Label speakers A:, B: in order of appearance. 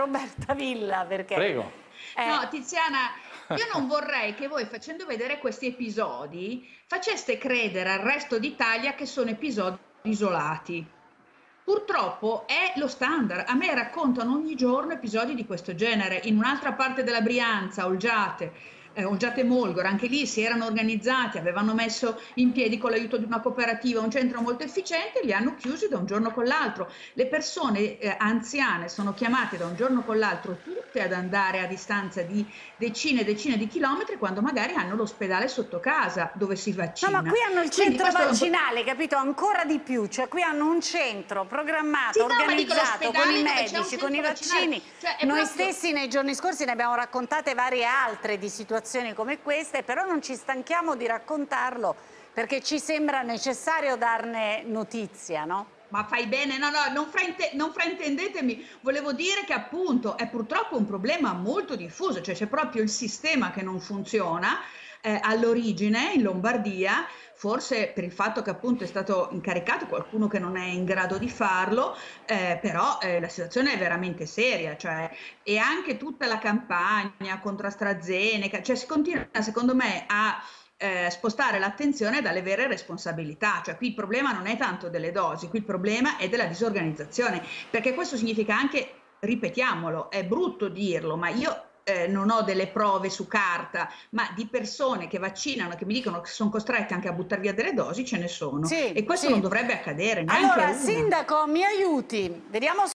A: Roberta Villa, perché...
B: Prego.
C: No, Tiziana, io non vorrei che voi, facendo vedere questi episodi, faceste credere al resto d'Italia che sono episodi isolati. Purtroppo è lo standard. A me raccontano ogni giorno episodi di questo genere. In un'altra parte della Brianza, Olgiate Molgora, anche lì si erano organizzati, avevano messo in piedi con l'aiuto di una cooperativa un centro molto efficiente, li hanno chiusi da un giorno con l'altro. Le persone anziane sono chiamate da un giorno con l'altro tutte ad andare a distanza di decine e decine di chilometri, quando magari hanno l'ospedale sotto casa dove si vaccina.
A: No, ma qui hanno il centro vaccinale, capito? Ancora di più, cioè qui hanno un centro programmato,
C: Sì,
A: organizzato, con i medici,
C: medici,
A: con i vaccini.
C: Cioè,
A: Noi
C: proprio...
A: stessi nei giorni scorsi ne abbiamo raccontate varie altre di situazioni come queste, però non ci stanchiamo di raccontarlo perché ci sembra necessario darne notizia, no?
C: Ma fai bene, no, non fraintendetemi, volevo dire che appunto è purtroppo un problema molto diffuso, cioè c'è proprio il sistema che non funziona all'origine in Lombardia, forse per il fatto che appunto è stato incaricato qualcuno che non è in grado di farlo, però la situazione è veramente seria, cioè, e anche tutta la campagna contro AstraZeneca, cioè si continua secondo me a spostare l'attenzione dalle vere responsabilità, cioè qui il problema non è tanto delle dosi, qui il problema è della disorganizzazione, perché questo significa anche, ripetiamolo, è brutto dirlo, ma io non ho delle prove su carta, ma di persone che vaccinano, che mi dicono che sono costrette anche a buttare via delle dosi, ce ne sono.
A: Sì,
C: e questo
A: sì.
C: non dovrebbe accadere neanche
A: allora,
C: a una.
A: Sindaco, mi aiuti, vediamo